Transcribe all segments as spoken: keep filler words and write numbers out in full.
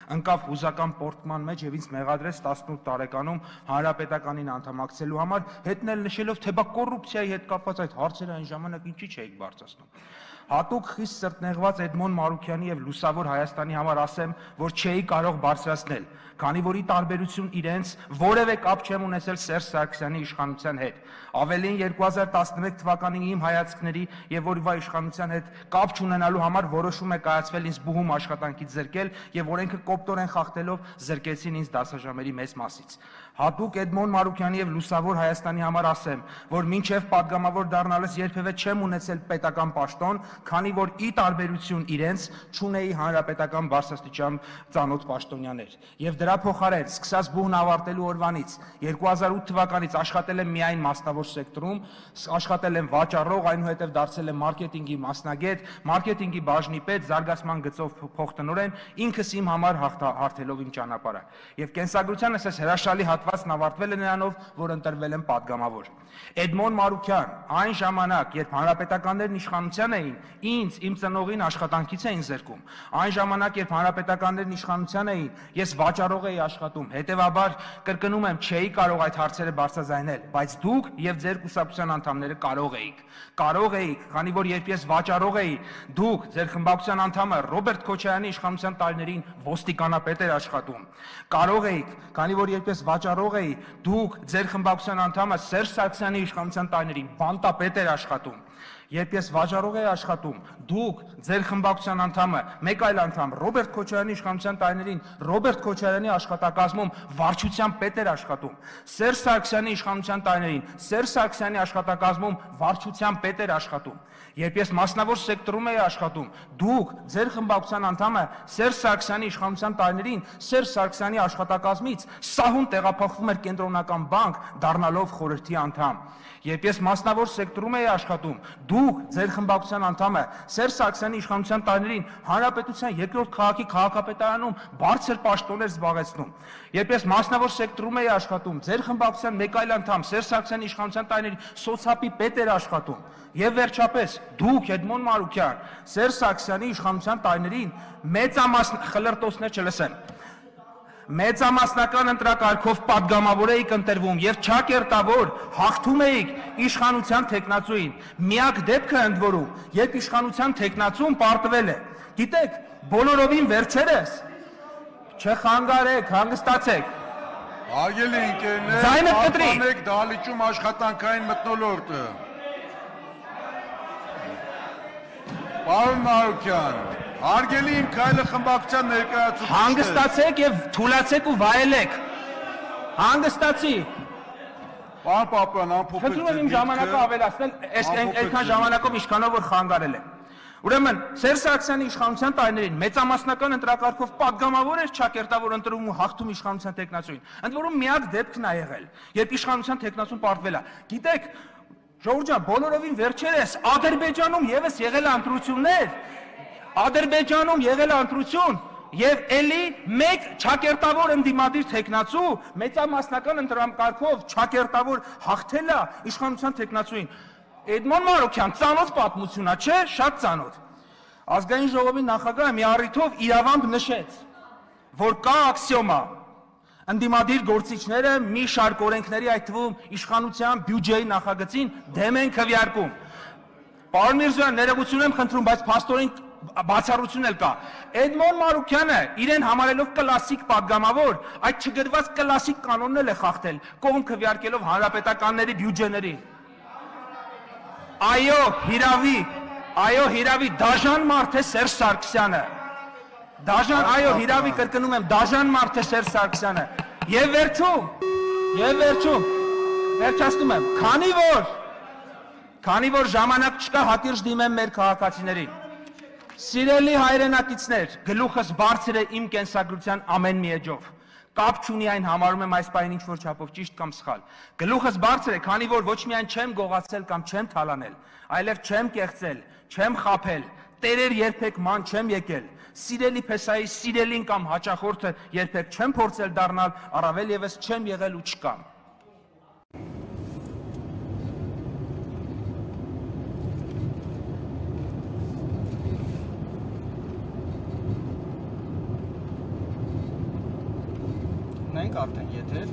ընկավ հուզական պորտման մեջ եւ ինձ մեղադրեց տասնութ տարեկանում հանրապետականին անդամակցելու համար, հետնել նշելով, թե բա կոռուպցիայի հետ կապված այդ հարցերը այն ժամանակ ինչի չէիք բարձրացնում։ Հատուկ խիստ սրտնեղված Էդմոն Մարուքյանի եւ Լուսավոր Հայաստանի համար ասեմ, որ չէի կարող բարձրացնել, քանի որ ի տարբերություն իրենց որևէ կապ չեմ ունեցել Սերժ Սարգսյանի իշխանության հետ։ Ավելին երկու հազար տասնմեկ թվականի իմ հայացքների եւ որվա իշխանության հետ կապ չունենալու համար որոշում է կայացվել ինձ բուհում աշխատանքից զրկել եւ օրենքը կոպտորեն խախտելով զրկեցին ինձ դասաժամերի մեծ մասից։ Հատուկ Էդմոն Մարուքյանի եւ Լուսավոր Հայաստանի համար ասեմ, որ մինչեւ падգամավոր դառնալս երբևէ չեմ ունեցել պետական պաշտոն, քանի որ ի տարբերություն իրենց չունեի հանրապետական բարձրաստիճան ծանոթ պաշտոնյաներ։ Եվ դրա փոխարեն, սկսած բուհն ավարտելու օրվանից երկու հազար ութ թվականից աշխատել եմ միայն մասնավոր սեկտորում, աշխատել եմ վաճառող, այնուհետև դարձել եմ մարքեթինգի մասնագետ, մարքեթինգի բաժնի պետ, զարգացման գծով փոխտնօրեն, ինքս իմ համար հարթելով իմ ճանապարհը։ Եվ կենսագրությանս այս հրաշալի հատվածն ավարտվել է նրանով, որ ընտրվել եմ падգամավոր։ Էդմոն Մարուքյան, այն ժամանակ, երբ հանրապետականներն իշխանության էին, ինձ իմ ծնողին աշխատանքից էին զրկում։ Այն ժամանակ, երբ հանրապետականներն իշխանության էին, ես վաճառող էի աշխատում, հետևաբար կրկնում եմ, չէի կարող այդ հարցերը բարձրաձայնել, բայց դուք եւ ձեր կուսակցության անդամները կարող էիք։ Կարող էիք, քանի որ երբ ես վաճառող էի, դուք, ձեր խմբակցության անդամը Ռոբերտ Քոչարյանի իշխանության տարիներին ոստիկանապետ էր աշխատում։ Կարող էիք, քանի որ երբ ես վաճառող էի, դուք, ձեր խմբակցության անդամը Սերժ Սարգսյանի իշխանության տարիներին բանտապետ էր աշխատում։ Երբ ես վաճառող էի աշխատում, դուք, ձեր խմբակցության անդամը, մեկ այլ անդամ Ռոբերտ Քոչարյանի իշխանության տարիներին Ռոբերտ Քոչարյանի աշխատակազմում վարչության պետ էր աշխատում։ Սերժ Սարգսյանի իշխանության տարիներին Սերժ Սարգսյանի աշխատակազմում վարչության պետ էր աշխատում։ Երբ ես մասնավոր սեկտորում էի աշխատում, դուք, ձեր խմբակցության անդամը Սերժ Սարգսյանի իշխանության տարիներին Սերժ Սարգսյանի աշխատակազմից սահուն տեղափոխվում էր կենտրոնական բանկ, դառնալով խորհրդի անդամ։ Երբ ես մասնավոր սեկտորում էի աշխատում, դուք, ձեր խմբակցության անդամը Սերժ Սարգսյանի իշխանության տարիներին հանրապետության երկրորդ քաղաքի քաղաքապետարանում բարձր պաշտոններ զբաղեցնում։ Երբ ես մասնավոր սեկտորում էի աշխատում, ձեր խմբակցության մեկ այլ անդամ Սերժ Սարգսյանի իշխանության տարիներին սոցիալի պետ էր աշխատում։ Եվ վերջապես, դուք, Էդմոն Մարուքյան, Սերժ Սարգսյանի իշխանության տարիներին մեծամասն խլրտոցներ չլսեն։ Մեծամասնական ընտրակարգով падգամավոր էիք ընտրվում եւ չակերտավոր հաղթում էիք իշխանության տեխնացուին։ Միակ դեպքը ընդ որում, երբ իշխանության տեխնացուն պարտվել է։ Գիտեք, բոլորովին վերջերս չխանգարեք, հանգստացեք։ Արգելի ընկերներ, պաշտպանեք դահլիճում աշխատանքային մթնոլորտը։ Պարոն Մարուքյան, արգելի իմ քայլը խմբակցության ներկայացուցիչներ։ Հանգստացեք եւ թուլացեք ու վայելեք։ Հանգստացի։ Պարոն Պապյան, ամփոփեք։ Խնդրում եմ իմ ժամանակը ավելացնել, այս այնքան ժամանակով ինչքանով որ խանգարել եմ։ Ուրեմն Սերժ Սարգսյանի իշխանության տարիներին մեծամասնական ընտրակարգով падգամավոր էր չակերտավոր ընտրում ու հաղթում իշխանության տեխնացուին։ Ընդ որում միակ դեպքն է եղել, երբ իշխանության տեխնացուն պարտվել է։ Գիտեք, Ժողովուրդ ջան, բոլորովին վերջերս Ադրբեջանում եւս եղել է ընտրություններ։ Ադրբեջանում եղել է ընտրություն եւ էլի մեկ չակերտավոր ընդդիմադիր տեխնացու մեծամասնական ընտրակարգով չակերտավոր հաղթել է իշխանության տեխնացուին։ Էդմոն Մարուքյան, ծանոթ պատմություն է, չէ՞, շատ ծանոթ։ Ազգային ժողովի նախագահը մի առիթով իրավամբ նշեց, որ կա աքսիոմա, ընդդիմադիր գործիչները մի շարք օրենքների, այդ թվում իշխանության բյուջեի նախագծին դեմ են քվեարկում։ Պարոն Միրզոյան, ներողություն եմ խնդրում, բայց փաստորեն բացառություն էլ կա։ Էդմոն Մարուքյանը իրեն համարելով կլասիկ падգամավոր, այդ չգրված կլասիկ կանոնն էլ է խախտել, կողմ քվեարկելով հանրապետականների բյուջեներին։ Այո, հիրավի, այո, հիրավի, դաժան մարդ է Սերժ Սարգսյանը։ Դաժան, այո, հիրավի կրկնում եմ, դաժան մարդ է Սերժ Սարգսյանը։ Եվ վերջում, եւ վերջում, վերջացնում եմ, քանի որ, քանի որ ժամանակ չկա հատիրժ դիմեմ մեր քաղաքացիներին։ Սիրելի հայրենակիցներ, գլուխս բարձր է իմ կենսագրության ամեն մի էջով։ Կապ չունի այն համարում եմ այս պահին ինչ-որ չափով ճիշտ կամ սխալ։ Գլուխս բարձր է, քանի որ ոչ միայն չեմ գողացել կամ չեմ թալանել, այլև չեմ կեղծել, չեմ խաբել, տերեր երբեք ման չեմ եկել, սիրելի փեսայի սիրելին կամ հաճախորդը երբեք չեմ փորձել դառնալ, առավել ևս չեմ եղել ու չկամ։ ենք արդեն եթեր։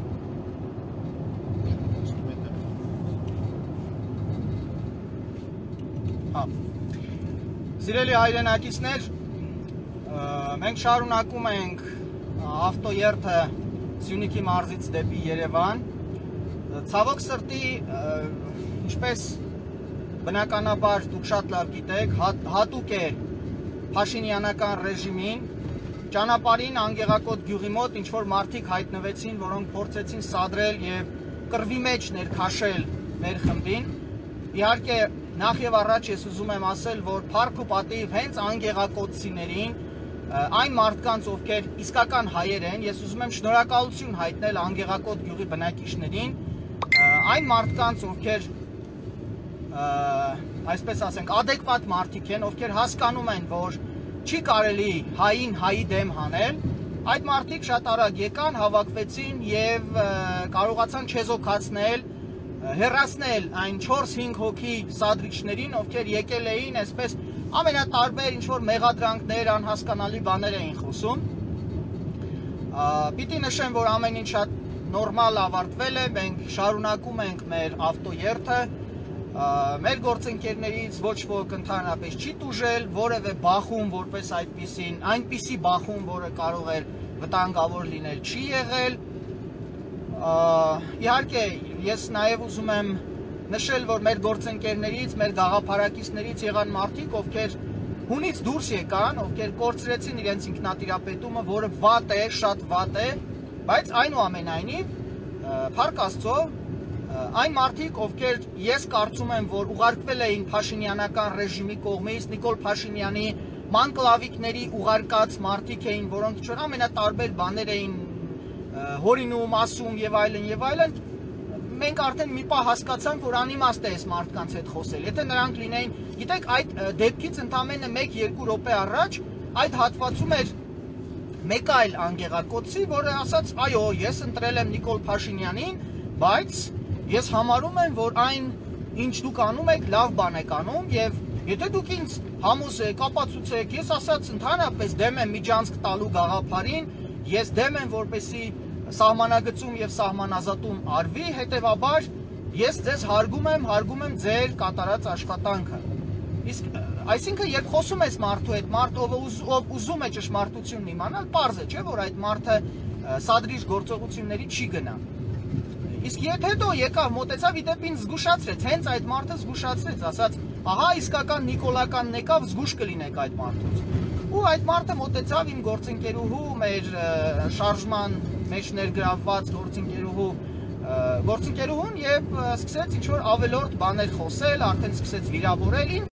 Հա։ Սիրելի հայրենակիցներ, մենք շարունակում ենք ավտոերթը Սյունիքի մարզից դեպի Երևան։ Ցավոք սրտի, ինչպես բնականաբար դուք շատ լավ գիտեք, հատուկ է փաշինյանական ռեժիմին, ճանապարհին Անգեղակոտ գյուղի մոտ ինչ-որ մարդիկ հայտնվեցին, որոնք փորձեցին սադրել եւ կռվի մեջ ներքաշել մեր խմբին։ Իհարկե, նախ եւ առաջ ես ուզում եմ ասել, որ փառք ու պատիվ հենց անգեղակոտցիներին, այն մարդկանց, ովքեր իսկական հայեր են, ես ուզում եմ շնորհակալություն հայտնել Անգեղակոտ գյուղի բնակիչներին, այն մարդկանց, ովքեր այսպես ասենք, adekvat մարդիկ են, ովքեր հասկանում են, որ չի կարելի հային հայի դեմ հանել, այդ մարդիկ շատ արագ եկան, հավաքվեցին եւ կարողացան չեզոքացնել, հեռացնել այն չորս-հինգ հոգի սադրիչներին, ովքեր եկել էին, այսպես ամենատարբեր ինչ-որ մեղադրանքներ, անհասկանալի բաներ էին խոսում։ Պիտի նշեմ, որ ամեն ինչ շատ նորմալ ավարտվել է, մենք շարունակում ենք մեր ավտոերթը, մեր գործընկերներից ոչ ոք ընդհանրապես չի տուժել, որևէ բախում, որպես այդպիսին, այնպիսի բախում, որը կարող էր վտանգավոր լինել, չի եղել։ Իհարկե, ես նաև ուզում եմ նշել, որ մեր գործընկերներից, մեր գաղափարակիցներից եղան մարդիկ, ովքեր հունից դուրս եկան, ովքեր կորցրեցին իրենց ինքնատիրապետումը, որը վատ է, շատ վատ է, բայց այնուամենայնիվ, փառք Աստծո, այն մարդիկ, ովքեր ես կարծում եմ, որ ուղարկվել էին փաշինյանական ռեժիմի կողմից, Նիկոլ Փաշինյանի մանկլավիկների ուղարկած մարդիկ էին, որոնք ինչ-որ ամենատարբեր բաներ էին հորինում, ասում եւ այլն եւ այլն, մենք արդեն մի պահ հասկացանք, որ անիմաստ է այս մարդկանց հետ խոսել։ Եթե նրանք լինեին, գիտեք, այդ դեպքից ընդամենը մեկ-երկու րոպե առաջ այդ հատվածում էր մեկ այլ անգեղակոծի, որը ասաց, այո, ես ընտրել եմ Նիկոլ Փաշինյանին, բայց ես համարում եմ, որ այն, ինչ դուք անում եք, լավ բան եք անում եւ եթե դուք ինձ համոզեք, ապացուցեք, ես ասած ընդհանրապես դեմ եմ միջանցք տալու գաղափարին, ես դեմ եմ, որպեսի սահմանագծում եւ սահմանազատում արվի, հետեւաբար ես ձեզ հարգում եմ, հարգում եմ ձեր կատարած աշխատանքը։ Իսկ այսինքն երբ խոսում ես մարդու հետ, մարդ ով ուզում է ճշմարտությունն իմանալ, պարզ է, չէ՞, որ այդ մարդը սադրիչ գործողությունների չի գնա։ Իսկ եթե հետո եկավ, մոտեցավ, իդեպ ինձ զգուշացրեց, հենց այդ մարդը զգուշացրեց, ասաց, ահա իսկական նիկոլականն եկավ, զգուշ կլինեք այդ մարդուց։ Ու այդ մարդը մոտեցավ իմ գործընկերուհու, մեր շարժման մեջ ներգրավված գործընկերուհու, գործընկերուհուն եւ սկսեց ինչ-որ ավելորդ բաներ խոսել, արդեն սկսեց վիրավորել ինձ։